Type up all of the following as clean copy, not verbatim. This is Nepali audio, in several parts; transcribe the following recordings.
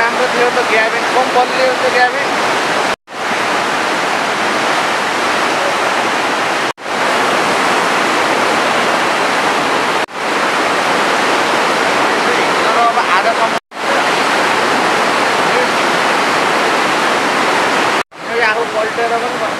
राम्रो थियो त ग्याबिन कम बलियो त ग्याबिन अब आधासम्म आफू पल्टेर पनि भन्छ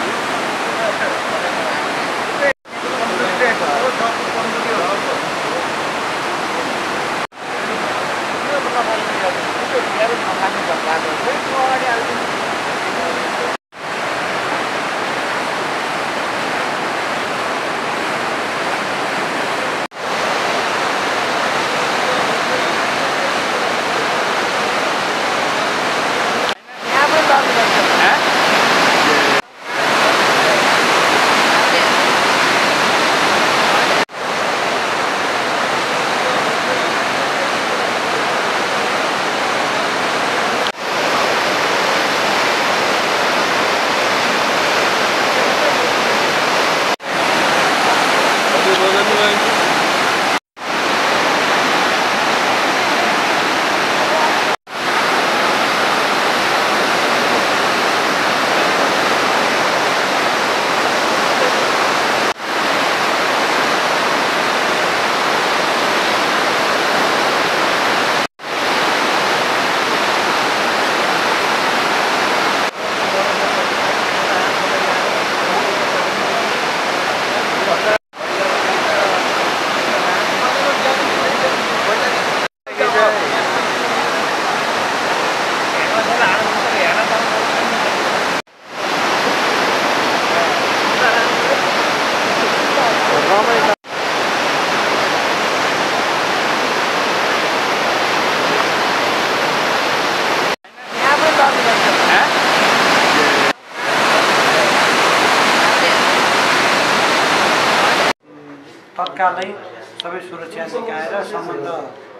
तत्कालै सबै सुरक्षा निकाय र सम्बन्ध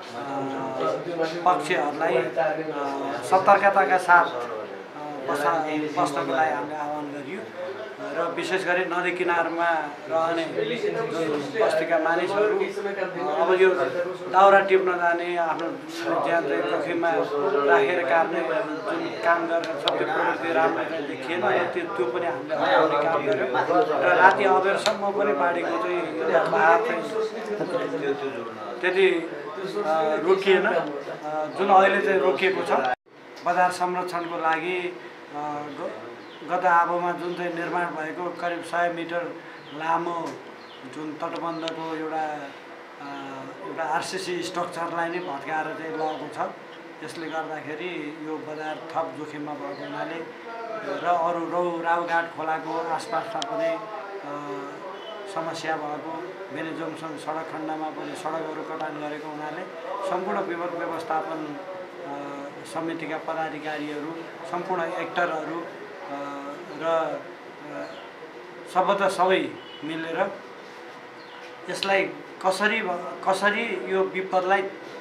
पक्षहरूलाई सतर्कताका साथ बस्नको लागि हामीले आह्वान गरियो र विशेष गरी नदी किनारमा रहने बस्तीका मानिसहरू अब यो दाउरा टिप्न जाने आफ्नो ज्यान जोखिममा राखेर कार्ने जुन काम गरेर सबै प्रवृत्ति राम्रो देखिएन त्यो पनि हामीले हटाउने काम गर्यौँ र राति अबेरसम्म पनि बाढीको चाहिँ बहाव त्यति रोकिएन जुन अहिले चाहिँ रोकिएको छ बजार संरक्षणको लागि गत आबोमा जुन चाहिँ निर्माण भएको करिब 100 मिटर लामो जुन तटबन्धको एउटा आरसीसी स्ट्रक्चरलाई नै भत्काएर चाहिँ लगेको छ। त्यसले गर्दाखेरि यो बजार थप जोखिममा भएको हुनाले र अरू राउघाट खोलाको आसपासमा पनि समस्या भएको बेनी जङ्सन सडक खण्डमा पनि सडकहरू कटान गरेको हुनाले सम्पूर्ण विपद व्यवस्थापन समितिका पदाधिकारीहरू सम्पूर्ण एक्टरहरू र सबभन्दा सबै मिलेर यसलाई कसरी यो विपदलाई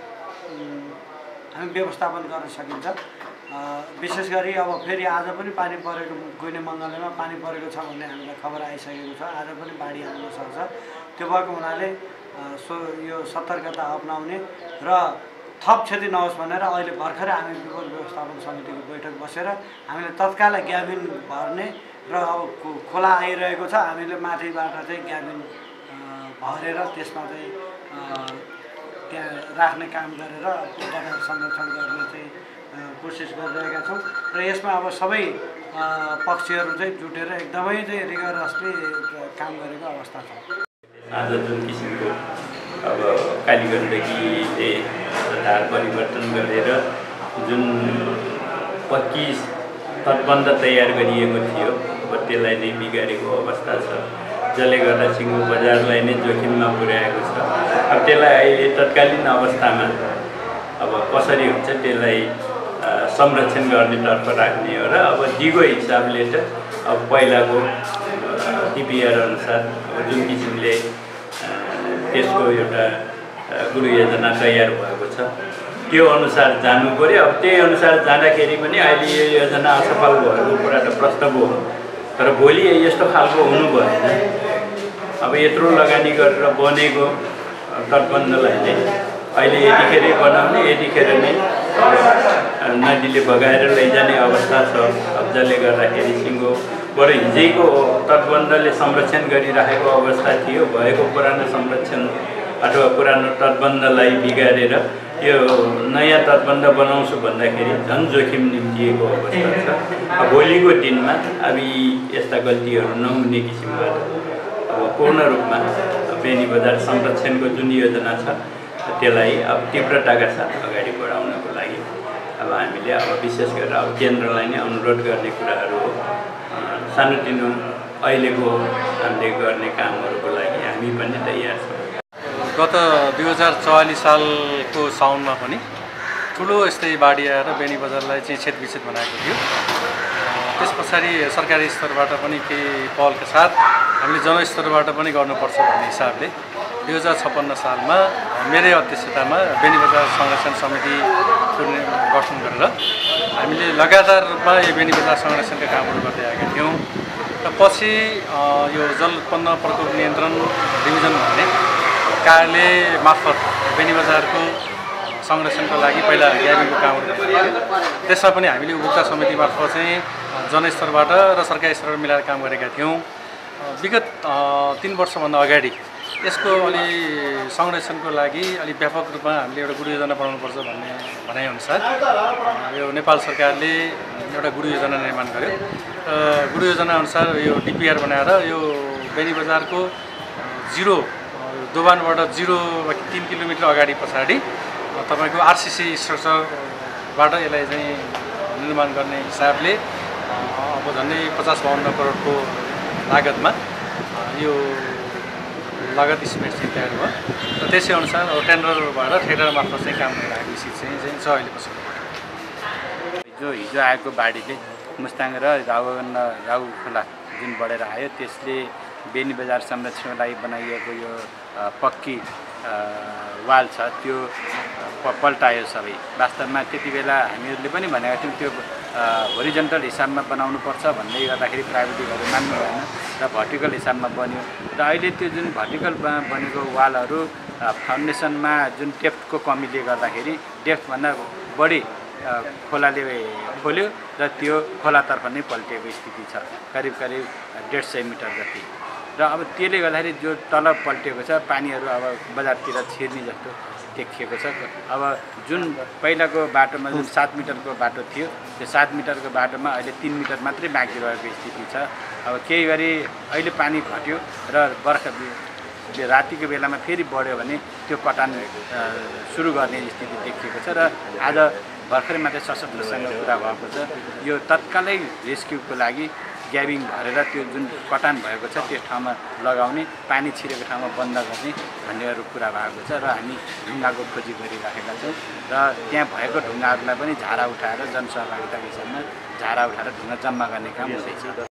हामी व्यवस्थापन गर्न सकिन्छ। विशेष गरी अब फेरि आज पनि पानी परेको गुइने मङ्गलेमा पानी परेको छ भन्ने हामीलाई खबर आइसकेको छ। आज पनि बाढी आउन सक्छ। त्यो भएको हुनाले यो सतर्कता अपनाउने र थप क्षति नहोस् भनेर अहिले भर्खरै हामी विपद व्यवस्थापन समितिको बैठक बसेर हामीले तत्काल ग्याबिन भर्ने र अब खोला आइरहेको छ हामीले माथिबाट चाहिँ ग्याबिन भरेर त्यसमा चाहिँ त्यहाँ राख्ने काम गरेर बजार संरक्षण गर्ने चाहिँ कोसिस गरिरहेका छौँ र यसमा अब सबै पक्षहरू चाहिँ जुटेर एकदमै चाहिँ रिगरसली काम गरेको अवस्था छ। आज जुन किसिमको अब कालीगण्डकी धार परिवर्तन गरेर जुन पक्की तटबन्ध तयार गरिएको थियो अब त्यसलाई नै बिगारेको अवस्था छ, जसले गर्दा सिङ्गो बजारलाई नै जोखिममा पुर्याएको छ। अब त्यसलाई अहिले तत्कालीन अवस्थामा अब कसरी हुन्छ त्यसलाई संरक्षण गर्नेतर्फ राख्ने हो र अब दिगो हिसाबले त अब पहिलाको टिपिआर अनुसार अब जुन किसिमले त्यसको एउटा गुरु योजना तयार भएको छ त्यो अनुसार जानु पर्यो। अब त्यही अनुसार जाँदाखेरि पनि अहिले यो योजना असफल भएको कुरा त प्रस्ताव हो, तर भोलि यस्तो खालको हुनु भएन। अब यत्रो लगानी गरेर बनेको तटबन्धलाई नै अहिले यतिखेरै बनाउने, यतिखेर नै नदीले बगाएर लैजाने अवस्था छ। अब जसले गर्दाखेरि सिङ्गो बरु हिजैको तटबन्धले संरक्षण गरिराखेको अवस्था थियो। भएको पुरानो संरक्षण अथवा पुरानो तटबन्धलाई बिगारेर यो नयाँ तटबन्ध बनाउँछु भन्दाखेरि झन् जोखिम निम्तिएको अवस्था छ। अब भोलिको दिनमा अब यस्ता गल्तीहरू नहुने किसिमबाट अब पूर्ण रूपमा बेनी बजार संरक्षणको जुन योजना छ त्यसलाई अब तीव्रताका साथ अगाडि बढाउनको लागि अब हामीले अब विशेष गरेर अब केन्द्रलाई नै अनुरोध गर्ने कुराहरू हो। सानोतिनो अहिलेको हामीले गर्ने कामहरूको लागि हामी पनि तयार छौँ। गत 2044 सालको साउनमा पनि ठुलो यस्तै बाढी आएर बेनी बजारलाई चाहिँ क्षतविक्षत बनाएको थियो। त्यस पछाडि सरकारी स्तरबाट पनि केही पहलका साथ हामीले जनस्तरबाट पनि गर्नुपर्छ भन्ने हिसाबले 2056 सालमा मेरै अध्यक्षतामा बेनी बजार संरक्षण समिति गठन गरेर हामीले लगातार रूपमा यो बेनी बजार संरक्षणका कामहरू गर्दै आएका थियौँ। र पछि यो जल उत्पन्न प्रकोप नियन्त्रण डिभिजन भन्ने कार्यालय मार्फत बेनी बजारको संरक्षणको लागि पहिला ग्याबिङको कामहरू गरिएको थियो। त्यसमा पनि हामीले उपभोक्ता समिति मार्फत चाहिँ जनस्तरबाट र सरकारी स्तरबाट मिलाएर काम गरेका थियौँ। विगत 3 वर्षभन्दा अगाडि यसको अलि संरक्षणको लागि अलिक व्यापक रूपमा हामीले एउटा गुरु योजना बनाउनुपर्छ भन्ने भनाइअनुसार यो नेपाल सरकारले एउटा गुरु योजना निर्माण गर्यो। गुरु योजना अनुसार यो डिपिआर बनाएर यो बेनी बजारको जिरो दोबानबाट 0 किलोमिटर अगाडि पछाडि तपाईँको आरसिसी स्ट्रक्चरबाट यसलाई चाहिँ निर्माण गर्ने हिसाबले अब झन्डै 50-52 करोडको लागतमा यो लागत स्पेस चाहिँ तयार भयो। र त्यसै अनुसार अब टेन्डर भएर ठेकेदार मार्फत चाहिँ काम गरिरहेको स्थिति चाहिँ छ अहिले पछि। हिजो आएको बाढीले मुस्ताङ र राउ खोला जुन बढेर आयो त्यसले बेनी बजार संरक्षणको लागि बनाइएको यो पक्की वाल छ त्यो पल्टायो सबै। वास्तवमा त्यति बेला हामीहरूले पनि भनेका थियौँ त्यो होरिजेन्टल हिसाबमा बनाउनुपर्छ भन्दै गर्दाखेरि प्राविधिकहरू मान्नु भएन र भर्टिकल हिसाबमा बन्यो। र अहिले त्यो जुन भर्टिकलमा बनेको वालहरू फाउन्डेसनमा जुन डेप्थको कमीले गर्दाखेरि डेप्थभन्दा बढी खोलाले खोल्यो र त्यो खोलातर्फ नै पल्टिएको स्थिति छ, करिब 150 मिटर जति। र अब त्यसले गर्दाखेरि जो तल पल्टिएको छ पानीहरू अब बजारतिर छिर्ने जस्तो देखिएको छ। अब जुन पहिलाको बाटोमा जुन 7 मिटरको बाटो थियो त्यो 7 मिटरको बाटोमा अहिले 3 मिटर मात्रै बाँकी रहेको स्थिति छ। अब केही गरी अहिले पानी घट्यो र बर्खा रातिको बेलामा फेरि बढ्यो भने त्यो कटान सुरु गर्ने स्थिति देखिएको छ। र आज भर्खरै मात्रै सशस्त्रसँग कुरा भएको छ यो तत्कालै रेस्क्युको लागि ग्याबिङ भरेर त्यो जुन कटान भएको छ त्यो ठाउँमा लगाउने, पानी छिरेको ठाउँमा बन्द गर्ने भन्नेहरू कुरा भएको छ। र हामी ढुङ्गाको खोजी गरिराखेका छौँ र त्यहाँ भएको ढुङ्गाहरूलाई पनि झारा उठाएर जनसहभागिताको हिसाबमा झारा उठाएर ढुङ्गा जम्मा गर्ने काम हुँदैछ।